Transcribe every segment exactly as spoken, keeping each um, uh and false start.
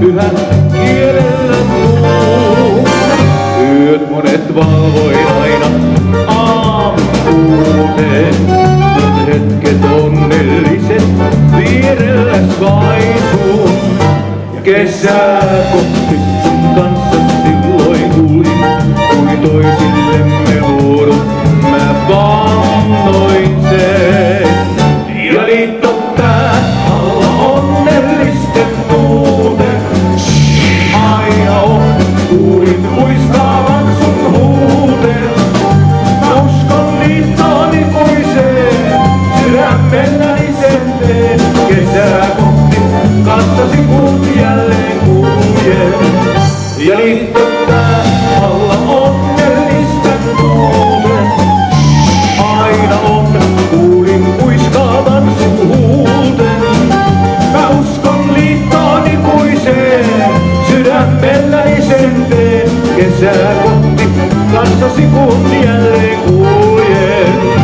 yhä kielellä muu. Yöt monet valvoin aina aamukuuteen, kun hetket onnelliset vierelläs vaisuun. Kesää kohti sun kanssa silloin kuulin, kuin toisillemme oudot mä vannoin sen. Ja liittottaa alla onnellisten tuuten, aina on, kuulin muistavan sun huuteen. Mä uskon liittoon ikuiseen, sydämelläni sen teen. Kesää kohti kanssasi kuut jälleen kuljen. Ja liittottaa alla onnellisten tuuten, aina on, kuulin kuiskaavan sun huuten. Mä uskon liittoon ikuiseen, sydämelläni sen teen. Kesää kohti kanssasi kun jälleen kuljen.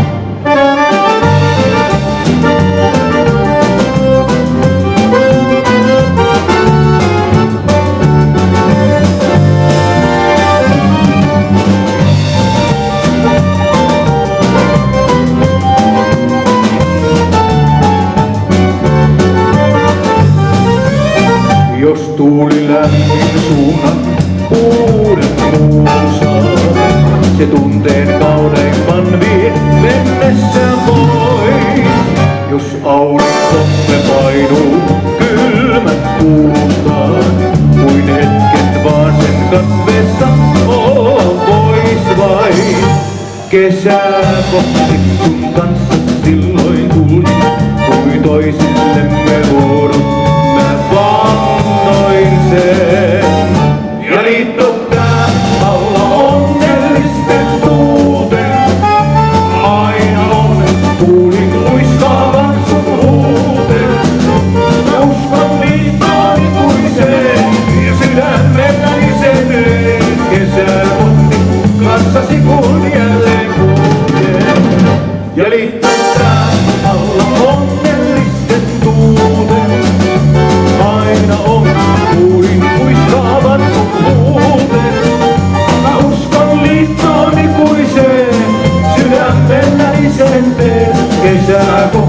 Jos tuuli lämmin suunnan uuden muusaan, se tunteen kauneimman vie mennessä voi. Jos aurinkomme painuu kylmät kuultaan, kuin hetket vaan sen katveessa olla vois vain. Kesää kohti sun kanssa silloin tulin, kuin toisillemme oudot mä vannoin sen. Ja liittottaa alla onnellisten tuuten, aina on, kuulin muistavan sun huuten. Mä uskon liittoon ikuiseen, ja sydämelläni sen teen. Kesää kohti kanssasi kun jälleen kuljen. Ja liittottaa alla onnellisten tuuten, aina on, kuulin muistavan sun huuten. Mä uskon liittoon ikuiseen, sydämelläni sen teen. Kesää